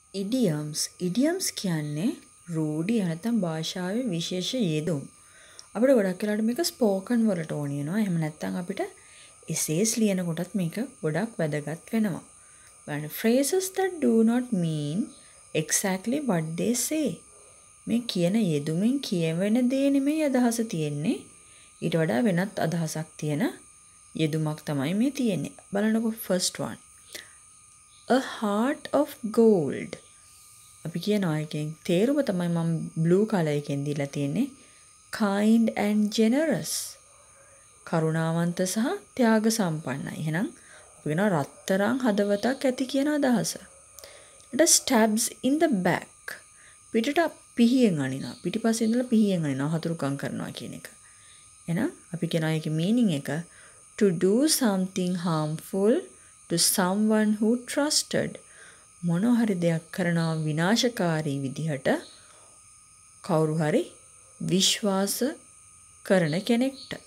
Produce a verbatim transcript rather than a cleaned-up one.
ඉඩියම්ස් ඉඩියම්ස් කියන්නේ රූඩි නැත්නම් භාෂාවේ විශේෂ යෙදුම්. අපිට ගොඩක් වෙලාවට මේක ස්පෝකන් වලට ඕන වෙනවා. එහෙම නැත්නම් අපිට එසේස් ලියනකොටත් මේක ගොඩක් වැදගත් වෙනවා. but phrases that do not mean exactly what they say. මේ කියන යෙදුමින් කියවෙන දේ නෙමෙයි අදහස තියෙන්නේ. ඊට වඩා වෙනත් අදහසක් තියෙන යෙදුමක් තමයි මේ තියෙන්නේ. බලන්නකො first one. A heart of gold. අපි කියනවා එකෙන් තේරුම තමයි මම blue color එකෙන් දීලා තියෙන්නේ. kind and generous. කරුණාවන්ත සහ ත්‍යාග සම්පන්නයි. එහෙනම් අපි කියනවා රත්තරන් හදවතක් ඇති කියන අදහස. ඊට stabs in the back. පිටට පිහියෙන් අනිනවා. පිටිපස්සේ ඉඳලා පිහියෙන් අනිනවා හතුරුකම් කරනවා කියන එක. එහෙනම් අපි කියනවා ඒකේ meaning එක to do something harmful to someone who trusted. මොන හරි දෙයක් කරනවා විනාශකාරී විදිහට කවුරු හරි විශ්වාස කරන කෙනෙක්ට.